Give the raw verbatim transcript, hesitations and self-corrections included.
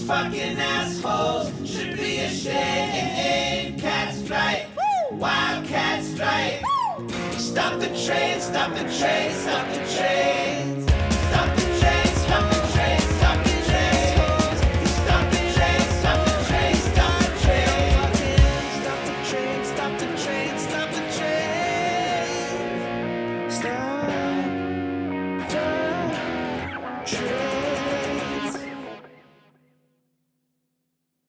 fucking assholes should be ashamed. Cat strike, Wildcat strike. Stop the train, stop the train, stop the train. Stop the train, stop the train, stop the train. Stop the train, stop the train, stop the train. Stop the train, stop the train, stop the train. Stop the train.